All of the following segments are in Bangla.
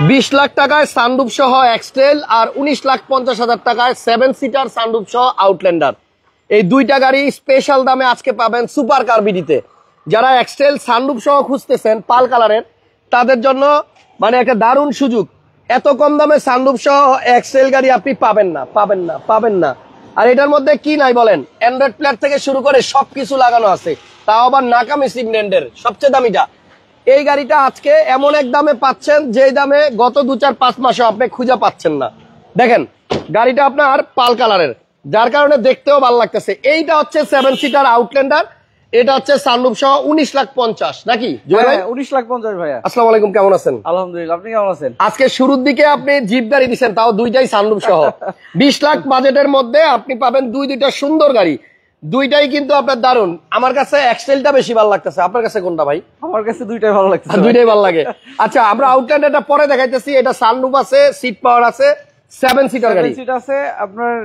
20 লাখ টাকায় সানরুফ সহ এক্সটেল আর 19,50,000 টাকায় 7 সিটার সানরুফ সহ আউটল্যান্ডার। এই দুইটা গাড়ি স্পেশাল দামে আজকে পাবেন সুপার কার বিডিতে। যারা এক্সটেল সানরুফ সহ খুঁজতেছেন পাল কালারের, তাদের জন্য মানে একটা দারুণ সুযোগ। এত কম দামে সানরুফ সহ এক্সটেল গাড়ি আপনি পাবেন না। আর এটার মধ্যে কি নাই বলেন, অ্যান্ড্রয়েড প্লেয়ার থেকে শুরু করে সবকিছু লাগানো আছে, তাও আবার নাকামি সিগন্যান্ডের সবচেয়ে দামিটা। এই গাড়িটা আজকে এমন এক দামে পাচ্ছেন যে দামে গত 2-4-5 মাসে আপনি খুঁজে পাচ্ছেন না। দেখেন গাড়িটা আপনার পাল কালারের, যার কারণে দেখতেও ভালো লাগতেছে। এইটা হচ্ছে 7 সিটার আউটল্যান্ডার, এটা হচ্ছে সানরুফ সহ 19,50,000 নাকি? 19,50,000 ভাইয়া। আসসালামু আলাইকুম, কেমন আছেন? আলহামদুলিল্লাহ, আপনি কেমন আছেন? আজকে শুরুর দিকে আপনি জিপ গাড়ি দিচ্ছেন, তাও দুইটাই সানরুফ সহ। 20 লাখ বাজেটের মধ্যে আপনি পাবেন দুইটা সুন্দর গাড়ি, দুইটাই কিন্তু আপনার দারুন। আমার কাছে এক্সটেলটা বেশি ভালো লাগতেছে, আপনার কাছে কোনটা ভাই? আমার কাছে দুইটাই ভালো লাগছে। দুইটাই ভালো লাগে। আচ্ছা, আমরা আউটল্যান্ডারটা পরে দেখাইতেছি। এটা সানরুফ আছে, সিট পাওয়ার আছে, 7 সিটার গাড়ি। সিট আছে আপনার,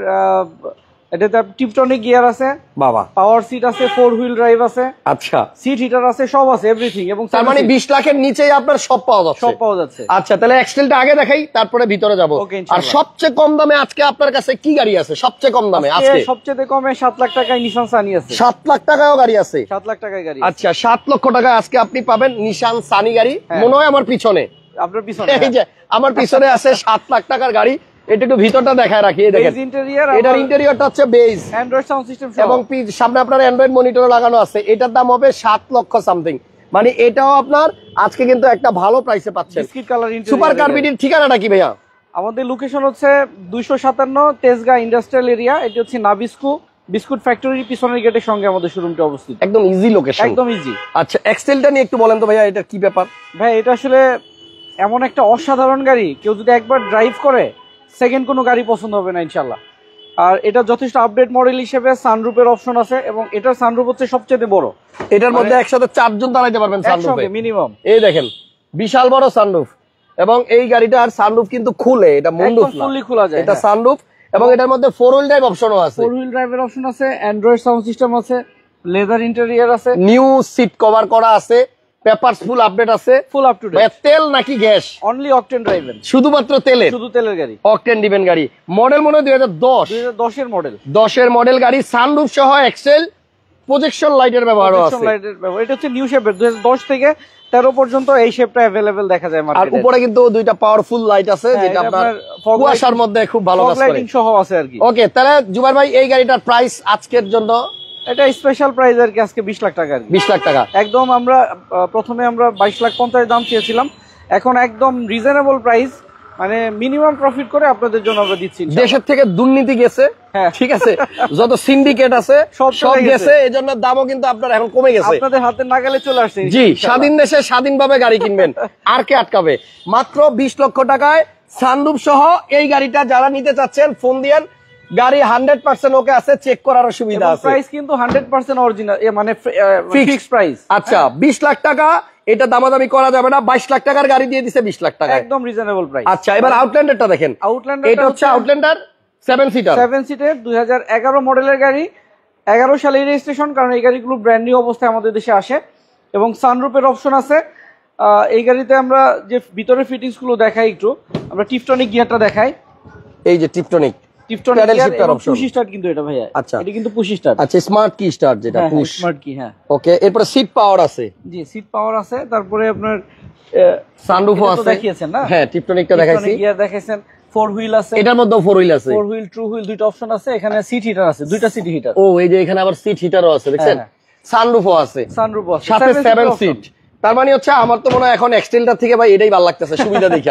এটাতে টিপটনিক গিয়ার আছে, বাবা পাওয়ার সিট আছে, 4 হুইল ড্রাইভ আছে, আচ্ছা সিট হিটার আছে, সব আছে, এভরিথিং। এবং তার মানে 20 লাখের নিচেই আপনার সব পাওয়া যাচ্ছে। আচ্ছা, তাহলে এক্সটেলটা আগে দেখাই, তারপরে ভিতরে যাব। আর সবচেয়ে কম দামে আজকে আপনার কাছে কি গাড়ি আছে? সবচেয়ে কম দামে আজকে সবচেয়ে কমে 7 লাখ টাকায় নিশান সানি আছে। 7 লাখ টাকায়ও গাড়ি আছে? 7 লাখ টাকায় গাড়ি। আচ্ছা, 7 লক্ষ টাকায় আজকে আপনি পাবেন নিশান সানি গাড়ি। মনে হয় আমার পিছনে, আপনার পিছনে, এই যে আমার পিছনে আছে 7 লাখ টাকার গাড়ি। এটা একটু ভিতরটা দেখায় রাখি। এই দেখেন এটার ইন্টেরিয়রটা হচ্ছে বেজ, অ্যান্ড্রয়েড সাউন্ড সিস্টেম এবং সামনে আপনার অ্যান্ড্রয়েড মনিটর লাগানো আছে। এটার দাম হবে 7 লক্ষ সামথিং। মানে এটাও আপনার আজকে কিন্তু একটা ভালো প্রাইসে পাচ্ছেন। Biscuit colour interior. Super car বিডির ঠিকানাটা কি ভাইয়া? আমাদের লোকেশন হচ্ছে 257 তেজগাঁ ইন্ডাস্ট্রিয়াল এরিয়া। এটা হচ্ছে নাবিস্কু বিস্কুট ফ্যাক্টরির পিছনের গেটের সঙ্গে আমাদের শোরুমটা অবস্থিত। একদম ইজি লোকেশন, একদম ইজি। আচ্ছা, এক্সটেলটা নিয়ে একটু বলেন তো ভাইয়া, এটা কি ব্যাপার? ভাই, এটা আসলে এমন একটা অসাধারণ গাড়ি, কেউ যদি একবার ড্রাইভ করে সেকেন্ড কোনো গাড়ি পছন্দ হবে না ইনশাল্লাহ। আর এটা যথেষ্ট আপডেট মডেল হিসেবে সানরুফের অপশন আছে, এবং এটার সানরুফ হচ্ছে সবচেয়ে বড়। এটার মধ্যে একসাথে 4 জন দাঁড়াইতে পারবেন সানরুফে মিনিমাম। এই দেখেন বিশাল বড় সানরুফ, এবং এই গাড়িটার সানরুফ কিন্তু খুলে, এটা মুন্ডুফ না, ফুললি খোলা যায়। এটা সানরুফ, এবং এটার মধ্যে 4 হুইল ড্রাইভ অপশনও আছে। 4 হুইল ড্রাইভের অপশন আছে, অ্যান্ড্রয়েড সাউন্ড সিস্টেম আছে, লেদার ইন্টেরিয়র আছে, নিউ সিট কভার করা আছে, পেপারস ফুল আপডেট আছে, ফুল আপ টু ডেট। তেল নাকি গ্যাস? অনলি অকটেন ড্রাইভেন, শুধুমাত্র তেলের, শুধু তেলের গাড়ি। অকটেন দিবেন গাড়ি। মডেল মনে হয় 2010 এর মডেল, 10 এর মডেল গাড়ি। সানরুফ সহ এক্সেল, প্রজেকশন লাইটের ব্যবহার আছে। এটা হচ্ছে নিউ শেপের, 2010 থেকে 13 পর্যন্ত এই শেপটা अवेलेबल দেখা যায় মার্কেটে। আর উপরে কিন্তু দুইটা পাওয়ারফুল লাইট আছে, যেটা আপনার কুয়াশার মধ্যে খুব ভালো কাজ করে, লাইটিং সহ আছে আর কি। ওকে, তাহলে জুবাইর ভাই এই গাড়িটার প্রাইস আজকের জন্য? এটা স্পেশাল প্রাইস আর কি, আজকে 20 লাখ টাকা। 20 লাখ টাকা একদম। আমরা প্রথমে 22,50,000 দাম চেয়েছিলাম, এখন একদম রিজনেবল প্রাইস, মানে মিনিমাম প্রফিট করে আপনাদের জন্য আমরা দিচ্ছি। দেশের থেকে দুর্নীতি গেছে, ঠিক আছে, যত সিন্ডিকেট আছে সব গেছে, এজন্য দামও কিন্তু আপনার এখন কমে গেছে, আপনাদের হাতে নাগালে চলে আসছে। জি, স্বাধীন দেশে স্বাধীনভাবে গাড়ি কিনবেন, আর কে আটকাবে? মাত্র 20 লক্ষ টাকায় সানরুফ সহ এই গাড়িটা যারা নিতে চাচ্ছেন ফোন দিয়েন। গাড়ি 100% ওকে আছে, চেক করার সুবিধা আছে। প্রাইস কিন্তু 100% অরিজিনাল, মানে ফিক্সড প্রাইস। আচ্ছা, 20 লাখ টাকা, এটা দামাদামি করা যাবে না। 22 লাখ টাকার গাড়ি দিয়ে দিছে 20 লাখ টাকা, একদম রিজনেবল প্রাইস। আচ্ছা, এবার আউটল্যান্ডারটা দেখেন। এটা হচ্ছে আউটল্যান্ডার 7 সিটার 2011 মডেলের গাড়ি, 11 সালের রেজিস্ট্রেশন, কারণ এই গাড়িগুলো ব্র্যান্ড নিউ অবস্থায় আমাদের দেশে আসে, এবং সানরুফের অপশন আছে। এই গাড়িতে আমরা যে ভিতরে ফিটিংস গুলো দেখাই, একটু আমরা টিপটনিক গিয়ারটা দেখাই। এই যে টিপটনিক পুশ স্টার্ট, কিন্তু এটা ভাইয়া, আচ্ছা এটা কিন্তু পুশ স্টার্ট। আচ্ছা, স্মার্ট কি স্টার্ট, যেটা পুশ স্মার্ট কি, হ্যাঁ। ওকে, এরপর সিট পাওয়ার আছে। জি, সিট পাওয়ার আছে। তারপরে আপনার সানরুফও আছে, দেখিয়েছেন না? হ্যাঁ, টিপটনিকটা দেখাইছি, গিয়ার দেখাইছেন, 4 হুইল আছে, এটার মধ্যে 4 হুইল আছে, 4 হুইল ট্রু হুইল দুইটা অপশন আছে। এখানে সিট হিটার আছে, দুইটা সিট হিটার। ও, এই যে এখানে আবার সিট হিটারও আছে, দেখছেন? সানরুফও আছে, সানরুফও আছে, সাথে 7 সিট। তার মানে হচ্ছে আমার তো মনে হয় এখন এক্সটেলটার থেকে ভাই এটাই ভালো লাগতেছে, সুবিধা দেখা।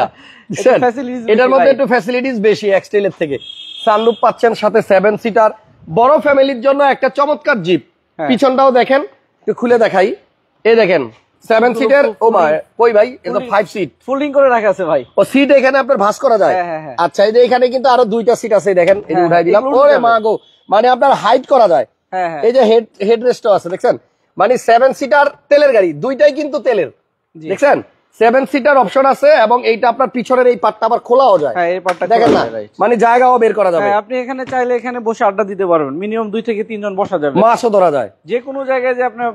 এটার মধ্যে একটু ফ্যাসিলিটিস বেশি এক্সটেলের থেকে। সানরুফ পাচ্ছেন, সাথে 7 সিটার, বড় ফ্যামিলির জন্য একটা চমৎকার জিপ। পিছনটাও দেখেন, একটু খুলে দেখাই। এই দেখেন 7 সিটের। ও ভাই, কই ভাই, এটা 5 সিট ফোল্ডিং করে রাখা আছে ভাই। ও, সিট এখানে আপনার ভাঁজ করা যায়। আচ্ছা, এই যে এখানে কিন্তু আরো 2টা সিট আছে, দেখেন, এই উঠাই দিলাম। ওরে মা গো, মানে আপনার হাইট করা যায়। এই যে হেড রেস্টও আছে, দেখছেন? মানে 7 সিটার তেলের গাড়ি, দুইটাই কিন্তু তেলের, দেখছেন? 7 সিটার অপশন আছে এবং এইটা আপনার পিছনের এই পাটটা আবার খোলাও যায়। হ্যাঁ এই পার্টটা দেখেন না, মানে জায়গাও বের করা যাবে। হ্যাঁ আপনি এখানে চাইলে এখানে বসে আড্ডা দিতে পারবেন, মিনিমাম 2 থেকে 3 জন বসা যাবে, মাছও ধরা যায়, যে কোনো জায়গায় যে আপনি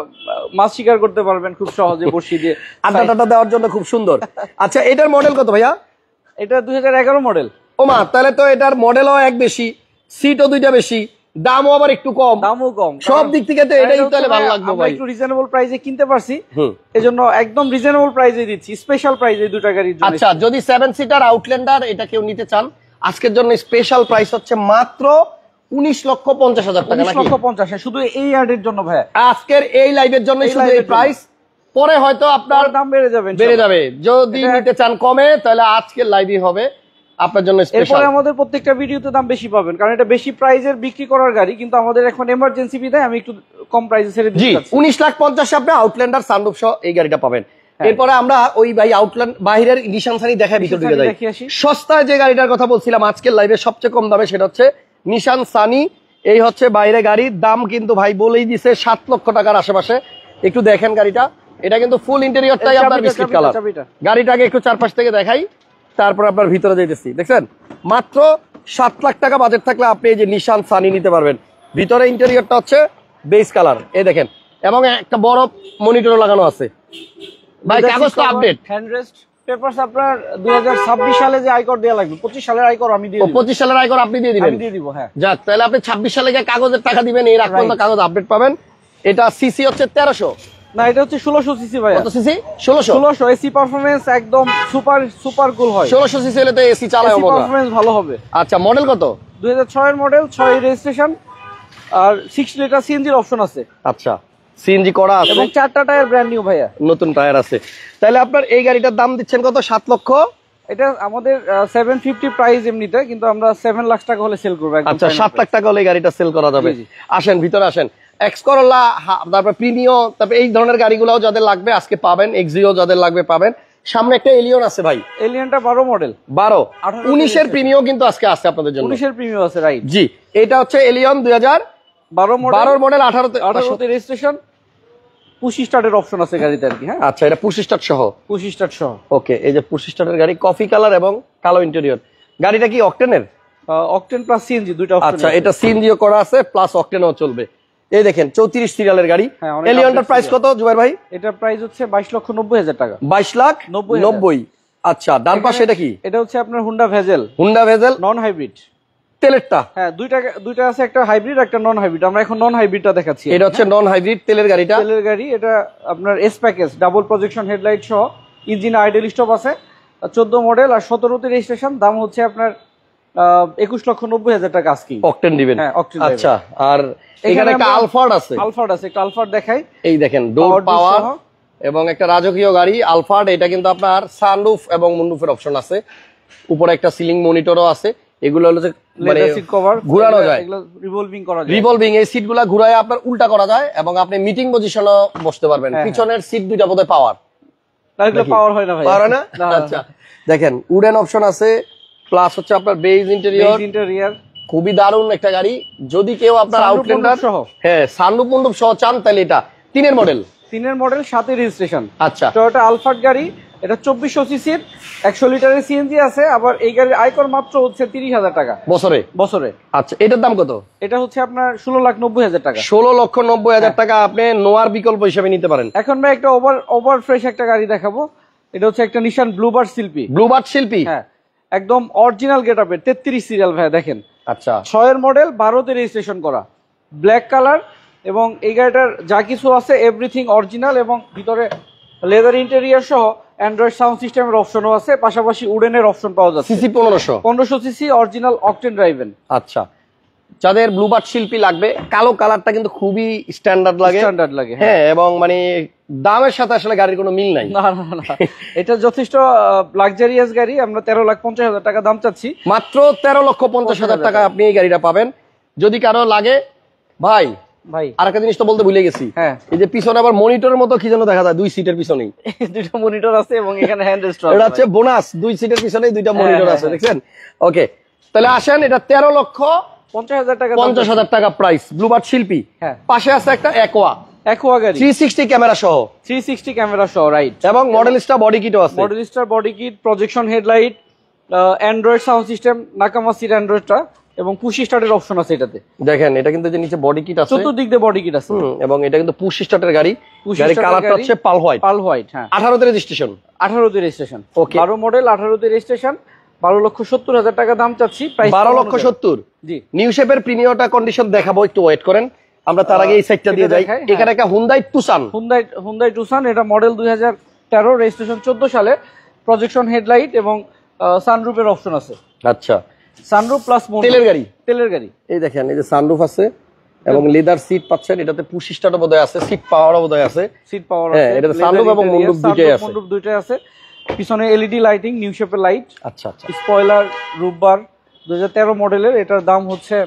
মাছ শিকার করতে পারবেন খুব সহজে বসি দিয়ে। আড্ডা টাড্ডা দেওয়ার জন্য খুব সুন্দর। আচ্ছা এটার মডেল কত ভাইয়া? এটা 2011 মডেল। ওমা, তাহলে তো এটার মডেলও এক বেশি, সিটও দুইটা বেশি, দামও আবার একটু কম, দামও কম, সব দিক থেকে তো এটাই তাহলে ভালো লাগবে ভাই। একটু রিজনেবল প্রাইসে কিনতে পারছি, এজন্য একদম রিজনেবল প্রাইসে দিচ্ছি, স্পেশাল প্রাইসে দুটা গাড়ির জন্য। আচ্ছা যদি 7 সিটার আউটল্যান্ডার এটা কেউ নিতে চান, আজকের জন্য স্পেশাল প্রাইস হচ্ছে মাত্র 19,50,000 টাকা। 19,50,000 শুধু এই ইয়ার্ডের জন্য ভাই, আজকের এই লাইভের জন্য শুধু এই প্রাইস, পরে হয়তো আপনার দাম বেড়ে যাবে। যদি নিতে চান কমে, তাহলে আজকের লাইভই হবে আপনার জন্য স্পেশাল। এরপরে আমাদের প্রত্যেকটা ভিডিওতে দাম বেশি পাবেন, কারণ এটা বেশি প্রাইজের বিক্রি করার গাড়ি, কিন্তু আমাদের এখন এমার্জেন্সি বিধায় আমি একটু কম প্রাইসে ছেড়ে জি, দিচ্ছি। 19,50,000 আপনি আউটল্যান্ডার সানরুফ সহ এই গাড়িটা পাবেন। এরপরে আমরা ওই ভাই আউটল্যান্ড বাহিরের নিশান সানি দেখায় ভিতর দিকে যাই। সস্তায় যে গাড়িটার কথা বলছিলাম আজকের লাইভে সবচেয়ে কম দামে, সেটা হচ্ছে নিশান সানি। এই হচ্ছে বাইরে গাড়ির দাম কিন্তু ভাই বলেই দিছে 7 লক্ষ টাকার আশেপাশে। একটু দেখেন গাড়িটা, এটা কিন্তু ফুল ইন্টেরিয়রটাই আপনার বিস্কিট কালার। গাড়িটাকে একটু চারপাশ থেকে দেখাই, তারপর আপনার ভিতরে যাইতেছি। দেখছেন মাত্র 7 লাখ টাকা বাজেট থাকলে আপনি এই যে নিশান সানি নিতে পারবেন। ভিতরে ইন্টেরিয়রটা হচ্ছে বেস কালার, এই দেখেন, এবং একটা বড় মনিটরও লাগানো আছে। ভাই কাগজ তো আপডেট, হ্যান্ডরেস্ট পেপারস আপনার 2026 সালে যে আয়কর দেয়া লাগবে, 25 সালের আয়কর আমি দিয়ে দিব। 25 সালের আয়কর আপনি দিয়ে দিবেন? আমি দিয়ে দিব, হ্যাঁ। যাক, তাহলে আপনি 26 সালে গিয়ে কাগজের টাকা দিবেন, এর আগ পর্যন্ত কাগজ আপডেট পাবেন। এটা সিসি হচ্ছে 1300, না এটা হচ্ছে 1600 সিসি ভাই। কত সিসি? 1600 এসি পারফরম্যান্স একদম সুপার কুল হয়। 1600 সিসি হলে তো এসি চালায় মজা। পারফরম্যান্স ভালো হবে। আচ্ছা মডেল কত? 2006 এর মডেল, 6 রেজিস্ট্রেশন, আর 6 লিটার সিএনজির অপশন আছে। আচ্ছা সিএনজি করা আছে এবং 4টা টায়ার ব্র্যান্ড নিউ ভাইয়া, নতুন টায়ার আছে। তাহলে আপনার এই গাড়িটার দাম দিচ্ছেন কত? 7 লক্ষ। এটা আমাদের 750 প্রাইস এমনিতে, কিন্তু আমরা 7 লাখ টাকা হলে সেল করব। আচ্ছা 7 লাখ টাকা হলে এই গাড়িটা সেল করা যাবে। আসেন ভিতরে আসেন। এক্স করোলা, তারপর প্রিমিও, তারপর এই ধরনের গাড়িগুলোও যাদের লাগবে আজকে পাবেন। এক্সিও যাদের লাগবে পাবেন। সামনে একটা এলিয়ন আছে ভাই, এলিয়নটা 12 মডেল, 12 19 এর প্রিমিও কিন্তু আজকে আছে আপনাদের জন্য। 19 এর প্রিমিও আছে, রাইট। জি, এটা হচ্ছে এলিয়ন 2012 মডেল, 18 তে রেজিস্ট্রেশন, পুশ স্টার্টের অপশন আছে গাড়িতে আর কি। হ্যাঁ আচ্ছা, এটা পুশ স্টার্ট সহ? পুশ স্টার্ট সহ। ওকে, এই যে পুশ স্টার্টের গাড়ি, কফি কালার এবং কালো ইন্টেরিয়র। গাড়িটা কি অকটেনের? অকটেন প্লাস সিএনজি দুইটা অপশন। আচ্ছা, এটা সিএনজিও করা আছে প্লাস অকটেনও চলবে। এই দেখেন 34 সিরিয়ালের গাড়ি। এলিয়নটার প্রাইস কত জুবাইর ভাই? এটার প্রাইস হচ্ছে 22,90,000 টাকা। 22,90,000। আচ্ছা, ডান পাশে এটা কি? এটা হচ্ছে আপনার হুন্ডা ভেজেল নন হাইব্রিড তেলেরটা। হ্যাঁ দুইটা আছে, একটা হাইব্রিড একটা নন হাইব্রিড। আমরা এখন নন হাইব্রিডটা দেখাচ্ছি। এটা হচ্ছে নন হাইব্রিড তেলের গাড়িটা, তেলের গাড়ি। এটা আপনার S package, double projection headlight সহ, ইঞ্জিন আইডল স্টপ আছে, 14 মডেল আর 17 তে রেজিস্ট্রেশন। দাম হচ্ছে আপনার 21,90,000 টাকা আজকে। অকটেন দিবেন? হ্যাঁ অকটেন। আচ্ছা, আর এখানে একটা আলফার্ড আছে। একটা আলফার্ড দেখাই। এই দেখেন ডোর পাওয়ার এবং একটা রাজকীয় গাড়ি আলফার্ড। এটা কিন্তু আপনার সানরুফ এবং মুনরুফের অপশন আছে, উপরে একটা সিলিং মনিটরও আছে। এগুলো হচ্ছে মানে সিট কভার, ঘোরানো যায়, এগুলো রিভলভিং করা যায়। রিভলভিং, এই সিটগুলো ঘুরায় আপনার উল্টা করা যায় এবং আপনি মিটিং পজিশনও বসতে পারবেন। পিছনের সিট দুইটা বোধহয় পাওয়ার, এগুলো পাওয়ার হয় না ভাই। পাওয়ার না? আচ্ছা দেখেন উডেন অপশন আছে, প্লাস হচ্ছে আপনার বেজ ইন্টেরিয়র। খুবই দারুণ একটা গাড়ি। যদি কেউ আপনার আউটল্যান্ডার সহ, হ্যাঁ সানরুফ মন্ডপ সহ চান, তাহলে এটা 3 এর মডেল, 7 রেজিস্ট্রেশন। আচ্ছা, টয়োটা আলফার্ড গাড়ি। এটা 2400 সিসির, 100 লিটারের সিএনজি আছে। আবার এই গাড়ির আয়কর মাত্র হচ্ছে 30,000 টাকা বছরে। আচ্ছা, এটার দাম কত? এটা হচ্ছে আপনার 16,90,000 টাকা। 16,90,000 টাকা আপনি নোয়ার বিকল্প হিসেবে নিতে পারেন। এখন ভাই একটা ওভার ফ্রেশ একটা গাড়ি দেখাবো। এটা হচ্ছে একটা নিশান ব্লুবার্ড শিল্পী। হ্যাঁ একদম অরিজিনাল গেটআপের, 33 সিরিয়াল ভাই দেখেন। আচ্ছা 6 এর মডেল, 12 তে রেজিস্ট্রেশন করা, ব্ল্যাক কালার। এবং এই গাড়িটার যা কিছু আছে এভরিথিং অরিজিনাল, এবং ভিতরে লেদার ইন্টেরিয়র সহ অ্যান্ড্রয়েড সাউন্ড সিস্টেমের অপশনও আছে। পাশাপাশি উডেনের অপশন পাওয়া যাচ্ছে। CC 1500 CC, original octane driven. আচ্ছা, যাদের ব্লুবার্ড শিল্পী লাগবে, কালো কালারটা কিন্তু খুবই স্ট্যান্ডার্ড লাগে। হ্যাঁ, এবং মানে দামের সাথে আসলে গাড়ির কোনো মিল নাই। না এটা যথেষ্ট লাক্সারিয়াস গাড়ি। আমরা 13,50,000 টাকা দাম চাচ্ছি। মাত্র 13,50,000 টাকা আপনি এই গাড়িটা পাবেন। যদি কারো লাগে ভাই আরেকটা জিনিস তো বলতে ভুলে গেছি। হ্যাঁ, এই যে পিছনে আবার মনিটরের মতো কি যেন দেখা যায়, 2 সিটের পিছনেই 2টা মনিটর আছে এবং এখানে হ্যান্ড রেস্ট আছে। এটা হচ্ছে বোনাস, 2 সিটের পিছনেই 2টা মনিটর আছে, দেখছেন? ওকে, তাহলে আসেন, এটা 13,50,000 টাকা প্রাইস, ব্লুবার্ড শিল্পী। পাশে আছে একটা অ্যাকোয়া, অ্যাকোয়া গাড়ি 360 ক্যামেরা সহ, 360 ক্যামেরা সহ, রাইট। এবং মডেলিস্টা বডি কিটও আছে। মডেলিস্টার body kit, projection headlight, android sound system, নাকামা সিট অ্যান্ড্রয়েডটা, এবং পুশ স্টার্টের অপশন আছে এটাতে। দেখেন এটা কিন্তু যে নিচে বডি কিট আছে, চতুর্দিক দিয়ে বডি কিট আছে, এবং এটা কিন্তু পুশ স্টার্টের গাড়ি। গাড়ির কালারটা হচ্ছে পাল হোয়াইট। পাল হোয়াইট, হ্যাঁ। 18 তে রেজিস্ট্রেশন। 18 তে রেজিস্ট্রেশন। ওকে। 12 মডেল, 18 তে রেজিস্ট্রেশন, 12,70,000 টাকা দাম চাচ্ছি। প্রাইস 12,70,000। জি। নিউ শেপের প্রিমিয়ামটা কন্ডিশন দেখাবো, একটু ওয়েট করেন। আমরা তার আগে এই সাইডটা দিয়ে যাই। এখানে একটা হুন্ডাই টুসান। হুন্ডাই টুসান, এটা মডেল 2013, রেজিস্ট্রেশন 14 সালে। প্রজেকশন হেডলাইট এবং সানরুফের অপশন আছে। আচ্ছা, সানরুফ প্লাস তেলের গাড়ি। তেলের গাড়ি। এই দেখেন, এই যে সানরুফ আছে এবং লেদার সিট পাচ্ছেন। এটাতে পুশ স্টার্টও বোধহয় আছে, সিট পাওয়ারও বোধহয় আছে। সিট পাওয়ার হ্যাঁ, আছে, এটাতে সানরুফ এবং মুন্ডুপ দুইটাই আছে। মুন্ডুপ দুইটাই আছে। পিছনে এলইডি লাইটিং, নিউ শেপের লাইট। আচ্ছা আচ্ছা। স্পয়লার, রুফবার। 2013 মডেলের, এটার দাম হচ্ছে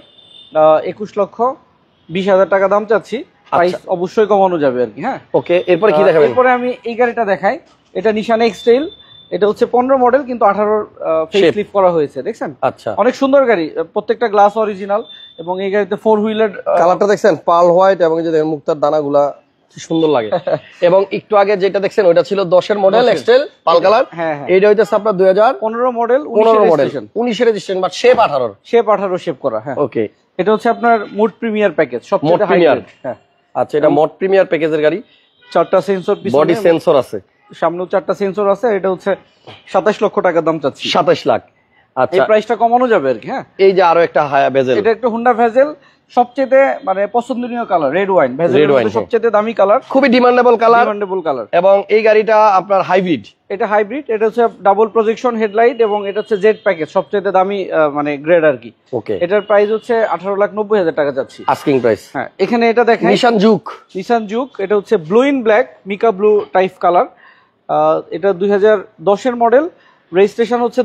21,20,000 টাকা দাম চাচ্ছি। প্রাইস অবশ্যই কমানো যাবে আর কি। হ্যাঁ, ওকে। এরপরে কি দেখাবেন? এরপরে আমি এই গাড়িটা দেখাই। এটা নিশান এক্সটেইল, এটা হচ্ছে 15 মডেল, কিন্তু 18 ফেসলিফট করা হয়েছে। দেখছেন? আচ্ছা, অনেক সুন্দর গাড়ি, প্রত্যেকটা গ্লাস অরিজিনাল, এবং এই গাড়িতে 4 হুইলার। কালারটা দেখছেন পাল হোয়াইট, এবং এই যে দেখেন মুক্তার দানাগুলা কি সুন্দর লাগে। এবং একটু আগে যেটা দেখছেন ওটা ছিল 10 মডেল এক্সটেল পাল কালার। হ্যাঁ, এইটা হইতেছে আপনার 2015 model, 15 model, 19 registration, but shape 18। Shape 18 shape করা। হ্যাঁ, ওকে। এটা হচ্ছে আপনার মোড প্রিমিয়ার প্যাকেজ, সবচেয়ে হাই রেট। হ্যাঁ, আচ্ছা, এটা মড প্রিমিয়ার প্যাকেজের গাড়ি। 4টা সেন্সর, বডি সেন্সর আছে, সামনেও 4টা সেন্সর আছে। এটা হচ্ছে 27 লক্ষ টাকা দাম চাচ্ছি। 27 লাখ। আচ্ছা, এই প্রাইসটা কমানো যাবে আর কি। হ্যাঁ, এই যে আরো একটা হায়া বেজেল। এটা একটা হুন্ডা ভেজেল, সবচেয়ে মানে পছন্দনীয় কালার রেড ওয়াইন। ভেজেল সবচেয়ে দামি কালার, খুবই ডিমান্ডেবল কালার। এবং এই গাড়িটা আপনার হাইব্রিড। এটা হাইব্রিড, এটা হচ্ছে ডাবল প্রজেকশন হেডলাইট, এবং এটা হচ্ছে জেড প্যাকেজ, সবচেয়ে দামি মানে গ্রেড আর কি। ওকে। এটার প্রাইস হচ্ছে 18,90,000 টাকা যাচ্ছে আস্কিং প্রাইস। হ্যাঁ, এখানে এটা দেখেন নিশান জুক। নিশান জুক, এটা হচ্ছে blue in black, mica blue type colour. এটা 2010 মডেল, রেজিস্ট্রেশন হচ্ছে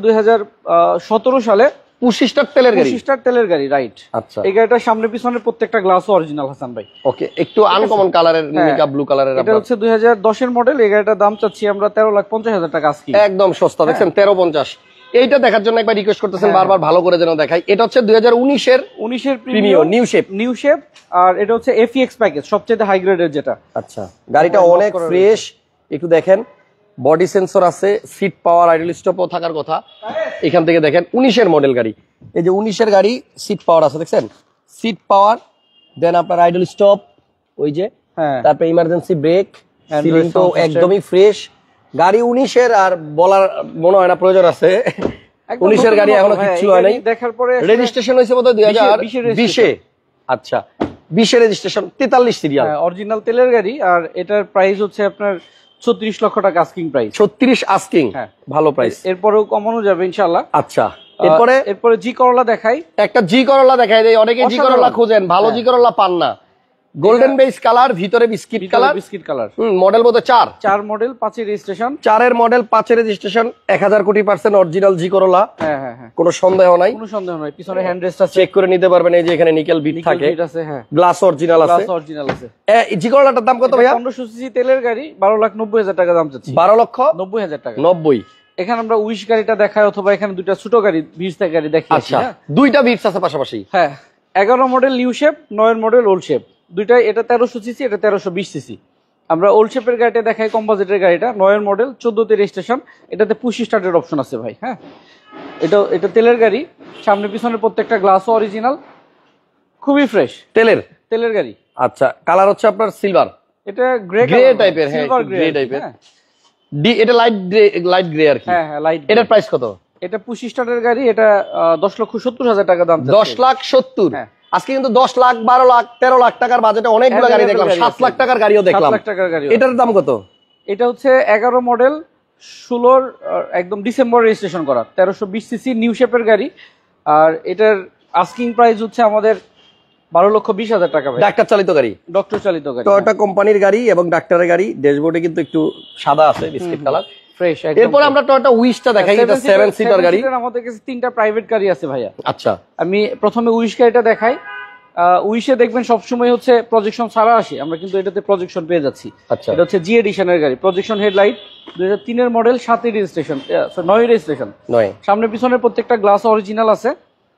2017 সালে। পুশ স্টার্ট তেলের গাড়ি। পুশ স্টার্ট তেলের গাড়ি, রাইট। আচ্ছা, এই গাড়িটার সামনে পিছনে প্রত্যেকটা গ্লাসও অরিজিনাল, হাসান ভাই। ওকে। একটু আনকমন কালারের, মিকা ব্লু কালারের। এটা হচ্ছে 2010 মডেল। এই গাড়িটার দাম চাচ্ছি আমরা 13,50,000 টাকা আজকে। একদম সস্তা, দেখছেন 13,50। এইটা দেখার জন্য একবার রিকোয়েস্ট করতেছেন বারবার, ভালো করে যেন দেখাই। এটা হচ্ছে 2019 প্রিমিয়াম নিউ শেপ। আর এটা হচ্ছে এফইএক্স প্যাকেজ, সবচেয়ে হাই গ্রেডের যেটা। আচ্ছা, গাড়িটা অনেক ফ্রেশ। একটু দেখেন, বডি সেন্সর আছে, সিট পাওয়ার, আইডল স্টপও থাকার কথা। এখান থেকে দেখেন 19 মডেল গাড়ি। এই যে 19 গাড়ি, সিট পাওয়ার আছে, দেখছেন? সিট পাওয়ার, দেন আপনার আইডল স্টপ, ওই যে, তারপর ইমার্জেন্সি ব্রেক, সিলিং তো একদমই ফ্রেশ। গাড়ি 19 আর বলার মনে হয় না প্রয়োজন আছে। 19 গাড়ি এখনো কিছু হয় নাই। দেখার পরে রেজিস্ট্রেশন হয়েছে বোধহয় 2020-এ। আচ্ছা, 20 রেজিস্ট্রেশন, 43 সিরিয়াল, অরিজিনাল তেলের গাড়ি। আর এটার প্রাইস হচ্ছে আপনার 36 লক্ষ টাকা আস্কিং প্রাইস। 36 আস্কিং, ভালো প্রাইস। এরপরেও কমানো যাবে ইনশাআল্লাহ। আচ্ছা, এরপরে জি করলা দেখাই। একটা জি করলা দেখাই দেই। অনেকে জি করলা খোঁজেন, ভালো জি করলা পান না। গোল্ডেন বেস কালার, ভিতরে বিস্কিট কালার। মডেল বোধহয় 4 মডেল, 5 রেজিস্ট্রেশন। 4 মডেল, 5 রেজিস্ট্রেশন, 1000 কোটি % অরিজিনাল জি করলা। হ্যাঁ, কোনো সন্দেহ নাই। পিছনে হ্যান্ড রেস্টটা চেক করে নিতে পারবেন। এই যে এখানে নিকেল বিট থাকে, গ্লাস অরিজিনাল আছে। জি করলাটার দাম কত ভাইয়া? 1500 সিসি তেলের গাড়ি, 12,90,000 টাকা দাম চাচ্ছি। 12,90,000 টাকা। 90। এখানে আমরা উইশ গাড়িটা দেখাই, অথবা এখানে দুইটা ছোট গাড়ি, ভিটস গাড়ি দেখি। আচ্ছা, দুইটা ভিটস আছে পাশাপাশি। হ্যাঁ, 11 model new shape, 9 model old shape, দুইটাই। এটা 1300 সিসি, এটা 1320 সিসি। আমরা ওল্ড শেপের গাড়িটা দেখাই, কম বাজেটের গাড়িটা, 9 মডেল, 14 তে রেজিস্ট্রেশন। এটাতে পুশ স্টার্টের অপশন আছে ভাই। হ্যাঁ, এটা তেলের গাড়ি, সামনে পিছনে প্রত্যেকটা গ্লাসও অরিজিনাল, খুবই ফ্রেশ তেলের গাড়ি। আচ্ছা, কালার হচ্ছে আপনার সিলভার, এটা গ্রে টাইপের। হ্যাঁ, গ্রে টাইপের। এটা লাইট গ্রে আর কি। হ্যাঁ, লাইট। এটার প্রাইস কত? এটা পুশ স্টার্টের গাড়ি, এটা 10,70,000 টাকা দাম। 10,70,000। হ্যাঁ, আজকে কিন্তু 10 লাখ, 12 লাখ, 13 লাখ টাকার বাজেটে অনেকগুলো গাড়ি দেখলাম। 7 লাখ টাকার গাড়িও দেখলাম। 7 লাখ টাকার গাড়ি। এটার দাম কত? এটা হচ্ছে 11 মডেল, 16 একদম ডিসেম্বর রেজিস্ট্রেশন করা, 1320 সিসি নিউ শেপের গাড়ি। আর এটার আস্কিং প্রাইস হচ্ছে আমাদের 12,20,000 টাকা। ডাক্তার চালিত গাড়ি, ডক্টর চালিত গাড়ি, টয়োটা কোম্পানির গাড়ি এবং ডাক্তারের গাড়ি। ড্যাশবোর্ডে কিন্তু একটু সাদা আছে, বিস্কিট কালার, ফ্রেশ। এরপর আমরা টয়োটা উইশটা দেখাই। এটা 7 সিটার গাড়ি। আমাদের কাছে 3টা প্রাইভেট গাড়ি আছে ভাইয়া। আচ্ছা, আমি প্রথমে উইশ গাড়িটা দেখাই। উইশে দেখবেন সবসময় হচ্ছে প্রজেকশন ছাড়া আসে, আমরা কিন্তু এটাতে প্রজেকশন পেয়ে যাচ্ছি। আচ্ছা, এটা হচ্ছে জি এডিশনের গাড়ি, projection headlight, 2003 model, 7 registration, 9 registration. সামনে পিছনে প্রত্যেকটা গ্লাস অরিজিনাল আছে।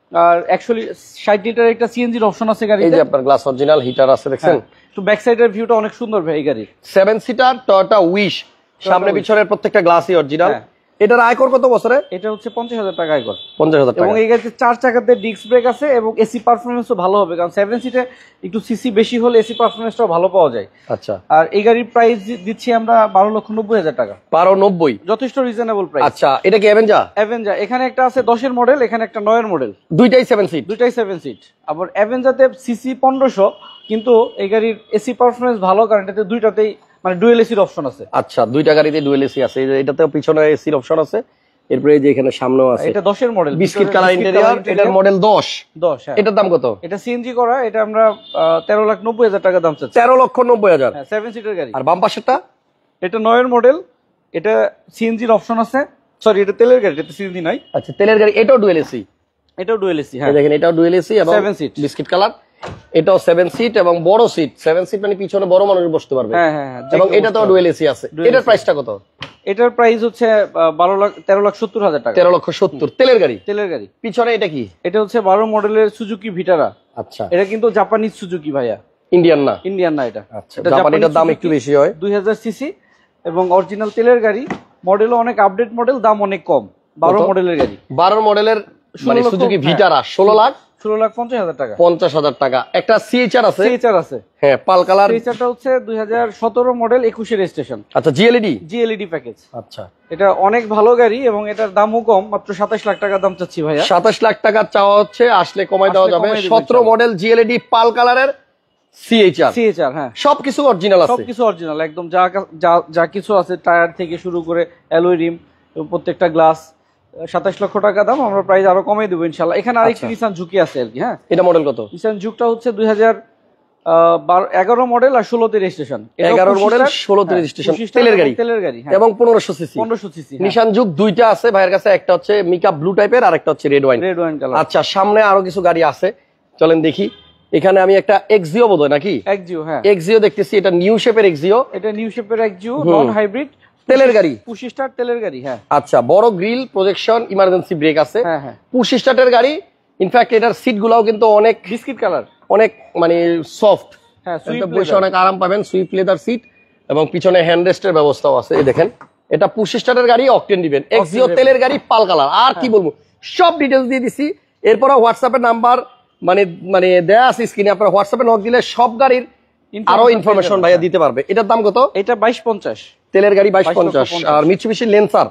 আর অ্যাকচুয়ালি 60 লিটার একটা সিএনজির অপশন আছে গাড়িতে। এই যে আপনার গ্লাস অরিজিনাল হিটার আছে দেখছেন। তো ব্যাক সাইডের ভিউটা অনেক সুন্দর ভাই এই গাড়ির। 7 সিটার টয়োটা উইশ, সামনে পিছনের প্রত্যেকটা গ্লাসই অরিজিনাল। এটার আয়কর কত বছরে? এটা হচ্ছে 50,000 টাকা আয়কর। 50,000 টাকা। এবং এই গাড়িতে 4 চাকাতে ডিস্ক ব্রেক আছে এবং এসি পারফরম্যান্সও ভালো হবে, কারণ 7 সিটে একটু সিসি বেশি হলে এসি পারফরম্যান্সটাও ভালো পাওয়া যায়। আচ্ছা। আর এই গাড়ির প্রাইস দিচ্ছি আমরা 12,90,000 টাকা। 12,90 যথেষ্ট রিজনেবল প্রাইস। আচ্ছা, এটা কি অ্যাভেঞ্জার? অ্যাভেঞ্জার এখানে একটা আছে 10 এর মডেল, এখানে একটা 9 এর মডেল, দুইটাই 7 সিট। দুইটাই 7 সিট। আবার অ্যাভেঞ্জারতে সিসি 1500, কিন্তু এই গাড়ির এসি পারফরম্যান্স ভালো, কারণ এটাতে দুইটাতেই মানে ডুয়েল এসির অপশন আছে। আচ্ছা, দুইটা গাড়িতে ডুয়েল এসি আছে। এই যে এটাতেও পিছনে এসির অপশন আছে, এরপরে এই যে এখানে সামনেও আছে। এটা 10 এর মডেল, বিস্কিট কালার ইন্টেরিয়র, এটার মডেল 10। হ্যাঁ। এটার দাম কত? এটা সিএনজি করা, এটা আমরা 13,90,000 টাকা দাম চাচ্ছি। 13,90,000। হ্যাঁ, 7 সিটের গাড়ি। আর বাম পাশেরটা? এটা 9 এর মডেল, এটা সিএনজির অপশন আছে। সরি, এটা তেলের গাড়ি, এটা সিএনজি নাই। আচ্ছা, তেলের গাড়ি, এটাও ডুয়েল এসি। এটাও ডুয়েল এসি। হ্যাঁ, এই দেখেন, এটাও ডুয়েল এসি এবং 7 সিট বিস্কিট কালার। এটাও 7 সিট এবং বড় সিট। 7 সিট মানে পিছনে বড় মানুষ বসতে পারবে। হ্যাঁ হ্যাঁ, এবং এটাতেও ডুয়েল এসি আছে। এটার প্রাইসটা কত? এটার প্রাইস হচ্ছে 13,70,000 টাকা। 13,70,000। তেলের গাড়ি। তেলের গাড়ি। পিছনে এটা কি? এটা হচ্ছে 12 মডেলের সুজুকি ভিটারা। আচ্ছা, এটা কিন্তু জাপানিজ সুজুকি ভাইয়া, ইন্ডিয়ান না। ইন্ডিয়ান না এটা। আচ্ছা, জাপানিটার দাম একটু বেশি হয়। 2000 সিসি এবং অরিজিনাল তেলের গাড়ি, মডেলও অনেক আপডেট মডেল, দাম অনেক কম। 12 মডেলের গাড়ি। 12 মডেলের মানে সুজুকি ভিটারা 16,50,000 টাকা। 16,50,000 টাকা। একটা সিএইচআর আছে। সিএইচআর আছে। হ্যাঁ, পাল কালার। সিএইচআরটা হচ্ছে 2017 মডেল, 21 এর রেজিস্ট্রেশন। আচ্ছা, জিএলইডি। জিএলইডি প্যাকেজ। আচ্ছা, এটা অনেক ভালো গাড়ি এবং এটার দামও কম, মাত্র 27 লাখ টাকা দাম চাচ্ছি ভাইয়া। 27 লাখ টাকা চাওয়া হচ্ছে, আসলে কমাই দেওয়া যাবে। 17 মডেল জিএলইডি পাল কালারের সিএইচআর। সিএইচআর, হ্যাঁ, সবকিছু অরিজিনাল আছে। সবকিছু অরিজিনাল একদম। যা কিছু আছে, টায়ার থেকে শুরু করে অ্যালয় রিম, প্রত্যেকটা গ্লাস। 27 লক্ষ টাকা দাম, আমরা প্রাইস আরো কমাই দেবো ইনশাল্লাহ। এখানে আরেকটি নিসান ঝুঁকি আছে আর কি। হ্যাঁ, এটা মডেল কত? নিসান ঝুঁকটা হচ্ছে 2011 মডেল আর 16তে রেজিস্ট্রেশন। 11 মডেল 16তে রেজিস্ট্রেশন, তেলের গাড়ি। তেলের গাড়ি, হ্যাঁ, এবং 1500 সিসি। 1500 সিসি। নিসান ঝুঁক দুইটা আছে ভাইয়ের কাছে, একটা হচ্ছে মিকা ব্লু টাইপের আর একটা হচ্ছে red wine. Red wine colour. আচ্ছা, সামনে আরো কিছু গাড়ি আছে, চলেন দেখি। এখানে আমি একটা এক্সিও বোধহয় নাকি? এক্সিও, হ্যাঁ, এক্সিও দেখতেছি। এটা নিউ শেপের এক্সিও। এটা নিউ শেপের এক্সিও, নন হাইব্রিড তেলের গাড়ি। পুশ স্টার্ট তেলের গাড়ি। হ্যাঁ, আচ্ছা, বড় গ্রিল, প্রজেকশন, ইমার্জেন্সি ব্রেক আছে। হ্যাঁ হ্যাঁ, পুশ স্টার্টের গাড়ি। ইনফ্যাক্ট এটার সিট গুলাও কিন্তু অনেক বিস্কিট কালার, অনেক মানে সফট। হ্যাঁ, বসে অনেক আরাম পাবেন। সুইফট লেদার সিট এবং পিছনে হ্যান্ড রেস্টের ব্যবস্থাও আছে। এই দেখেন, এটা পুশ স্টার্টের গাড়ি, অকটেন দিবেন। এক্সিও তেলের গাড়ি, পাল কালার। আর কি বলবো, সব ডিটেলস দিয়ে দিছি। এরপর হোয়াটসঅ্যাপের নাম্বার মানে দেয়া আছে স্ক্রিনে, আপনারা হোয়াটসঅ্যাপে নক দিলে সব গাড়ির আরো ইনফরমেশন ভাইয়া দিতে পারবে। এটার দাম কত? এটা 2250। তেলের গাড়ি 2250। আর মিৎসুবিশি ল্যান্সার।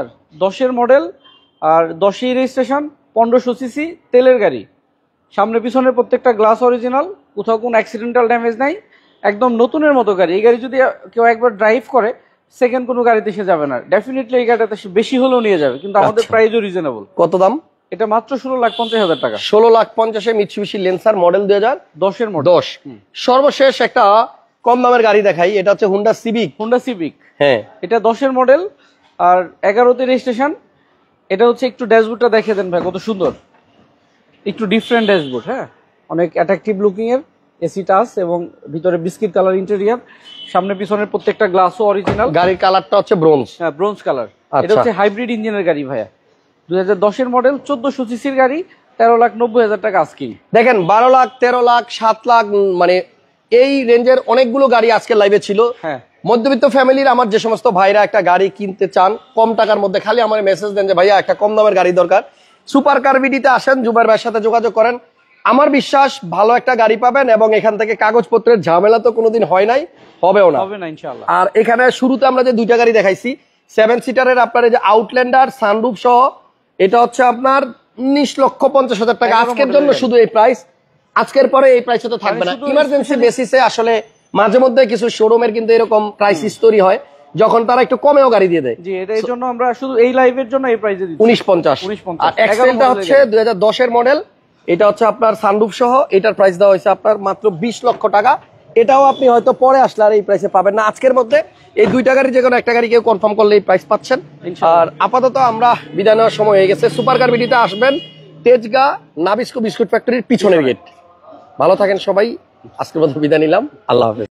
10 এর মডেল আর 10 এর রেজিস্ট্রেশন, 1500 সিসি তেলের গাড়ি। সামনে পিছনের প্রত্যেকটা গ্লাস অরিজিনাল, কোথাও কোনো অ্যাক্সিডেন্টাল ড্যামেজ নাই, একদম নতুনের মতো গাড়ি। এই গাড়ি যদি কেউ একবার ড্রাইভ করে, সেকেন্ড কোনো গাড়িতে সে যাবে না। ডেফিনেটলি এই গাড়িটাতে সে বেশি হলেও নিয়ে যাবে, কিন্তু আমাদের প্রাইসও রিজনেবল। কত দাম? এটা মাত্র 16,50,000 টাকা। 16,50,000 মিৎসুবিশি ল্যান্সার, মডেল 2010 এর মডেল। 10। সর্বশেষ একটা কম দামের গাড়ি দেখাই, এটা হচ্ছে হুন্ডা সিভিক। হুন্ডা সিভিক, হ্যাঁ, এটা 10 এর মডেল আর 11তে রেজিস্ট্রেশন। এটা হচ্ছে একটু ড্যাশবোর্ডটা দেখিয়ে দেন ভাই, কত সুন্দর, একটু ডিফারেন্ট ড্যাশবোর্ড। হ্যাঁ, অনেক অ্যাট্রাকটিভ লুকিং এর, এসি টাচ এবং ভিতরে বিস্কিট কালার ইন্টেরিয়র। সামনে পিছনের প্রত্যেকটা গ্লাসও অরিজিনাল। গাড়ির কালারটা হচ্ছে ব্রোঞ্জ। হ্যাঁ, ব্রোঞ্জ কালার। আচ্ছা। এটা হচ্ছে হাইব্রিড ইঞ্জিনের গাড়ি ভাইয়া, 2010 এর মডেল, 1400 সিসির গাড়ি, 13,90,000 টাকা আজকেই। দেখেন, 12 লাখ, 13 লাখ, 7 লাখ, মানে এই রেঞ্জের অনেকগুলো গাড়ি আজকে লাইভে ছিল। হ্যাঁ, মধ্যবিত্ত ফ্যামিলির আমার যে সমস্ত ভাইরা একটা গাড়ি কিনতে চান কম টাকার মধ্যে, খালি আমার মেসেজ দেন যে ভাইয়া একটা কম দামের গাড়ি দরকার, সুপার কার বিডিতে আসেন, জুবাইর ভাইয়ের সাথে যোগাযোগ করেন। আমার বিশ্বাস ভালো একটা গাড়ি পাবেন এবং এখান থেকে কাগজপত্রের ঝামেলা তো কোনোদিন হয় নাই, হবেও না, হবে না ইনশাআল্লাহ। আর এখানে শুরুতে আমরা যে দুইটা গাড়ি দেখাইছি 7 সিটারের, আপনার এই যে আউটল্যান্ডার সানরুফ সহ, এটা হচ্ছে আপনার 19,50,000 টাকা আজকের জন্য শুধু এই প্রাইস। আজকের পরে এই প্রাইসে তো থাকবে না। ইমার্জেন্সি বেসিসে আসলে মাঝে মধ্যে কিছু শোরুমের কিন্তু এরকম প্রাইস তৈরি হয়, যখন তারা একটু কমেও গাড়ি দিয়ে দেয়। জি, এই জন্য আমরা শুধু এই লাইভের জন্য এই প্রাইসে দিচ্ছি 19,50। আর এক্সেলটা হচ্ছে 2010 এর মডেল, এটা হচ্ছে আপনার সানরুফ সহ, এটার প্রাইস দেওয়া হয়েছে আপনার মাত্র 20 লক্ষ টাকা। এটাও আপনি হয়তো পরে আসলে আর এই প্রাইসে পাবেন না। আজকের মধ্যে এই দুইটা গাড়ি যে কোনো একটা গাড়ি কেউ কনফার্ম করলে এই প্রাইস পাচ্ছেন। আর আপাতত আমরা বিদায় নেওয়ার সময় হয়ে গেছে। সুপার কার বিডিতে আসবেন তেজগাঁ নাবিস্কো বিস্কুট ফ্যাক্টরির পিছনের গেট। ভালো থাকেন সবাই, আজকের মধ্যে বিদায় নিলাম, আল্লাহ হাফেজ।